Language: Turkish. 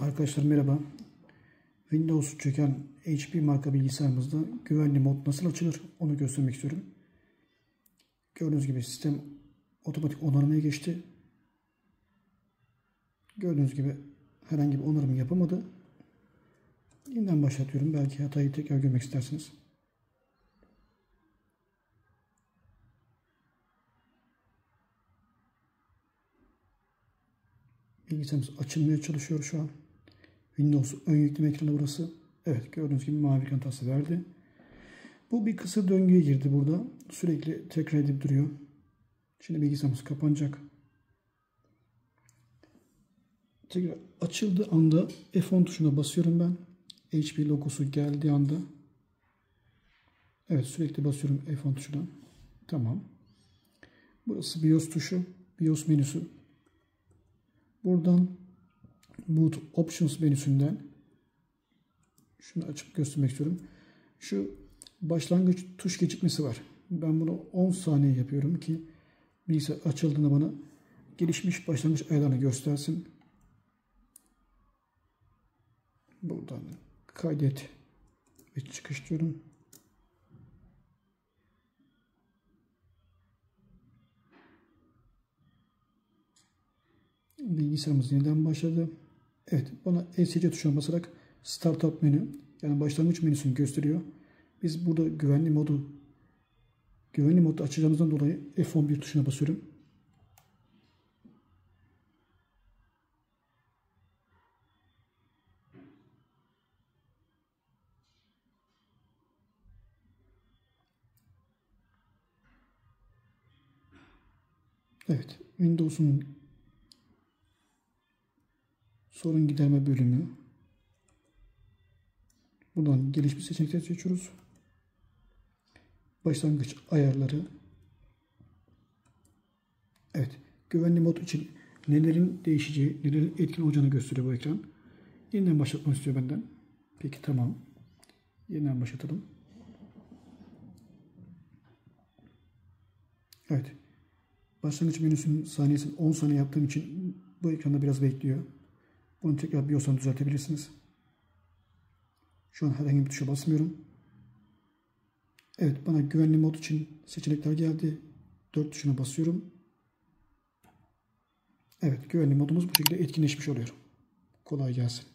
Arkadaşlar merhaba. Windows çöken HP marka bilgisayarımızda güvenli mod nasıl açılır onu göstermek istiyorum. Gördüğünüz gibi sistem otomatik onarımaya geçti. Gördüğünüz gibi herhangi bir onarım yapamadı. Yeniden başlatıyorum. Belki hatayı tekrar görmek istersiniz. Bilgisayarımız açılmaya çalışıyor şu an. Windows ön yükleme ekranı burası. Evet, gördüğünüz gibi mavi ekran hatası verdi. Bu bir kısır döngüye girdi burada. Sürekli tekrar edip duruyor. Şimdi bilgisayarımız kapanacak. Tekrar açıldığı anda F10 tuşuna basıyorum ben. HP logosu geldiği anda. Evet, sürekli basıyorum F10 tuşuna. Tamam. Burası BIOS tuşu. BIOS menüsü. Buradan Boot Options menüsünden şunu açıp göstermek istiyorum. Şu başlangıç tuş gecikmesi var. Ben bunu 10 saniye yapıyorum ki bilgisayar açıldığında bana gelişmiş başlangıç ayarlarını göstersin. Buradan kaydet ve çıkış diyorum. Bilgisayarımız yeniden başladı. Evet, bana ESC tuşuna basarak Startup menü, yani başlangıç menüsünü gösteriyor. Biz burada güvenli modu açacağımızdan dolayı F11 tuşuna basıyorum. Evet, Windows'un sorun giderme bölümü. Buradan gelişmiş seçenekler seçiyoruz. Başlangıç ayarları. Evet, güvenli mod için nelerin değişeceği, nelerin etkin olacağını gösteriyor bu ekran. Yeniden başlatmak istiyor benden. Peki tamam. Yeniden başlatalım. Evet. Başlangıç menüsünün saniyesini 10 saniye yaptığım için bu ekranda biraz bekliyor. Bunu tekrar BIOS'tan düzeltebilirsiniz. Şu an herhangi bir tuşa basmıyorum. Evet, bana güvenli mod için seçenekler geldi. 4 tuşuna basıyorum. Evet, güvenli modumuz bu şekilde etkinleşmiş oluyor. Kolay gelsin.